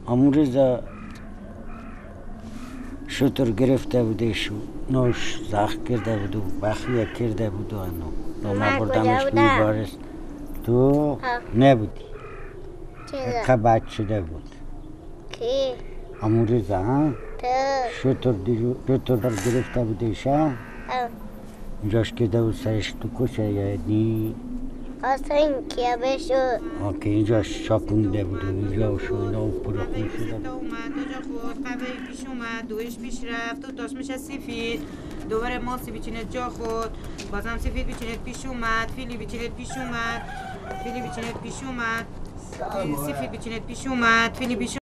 همون روزا شتر گرفته بودش نوش زخم کرده بود و بخیه کرده بود و انو ما بردمش بیمارستان تو نبودی که بد شده بود کی؟ همون روزا ها تو شتر گرفته بودش اینجاش کرده بود سرش تو کشه یعنی اصلا این کیه بشو که اینجاش شاکنده بود و اینجا شو اینا پرو خون شده اومد دوجا خود قوی پیش اومد دویش پیش رفت دو تاش میشه سفید دوباره ماسی بیچینه جا خود بازم سفید بیچینه پیش اومد فیلی بیچینه پیش اومد فیلی بیچینه پیش اومد سفید بیچینه پیش اومد فیلی پیش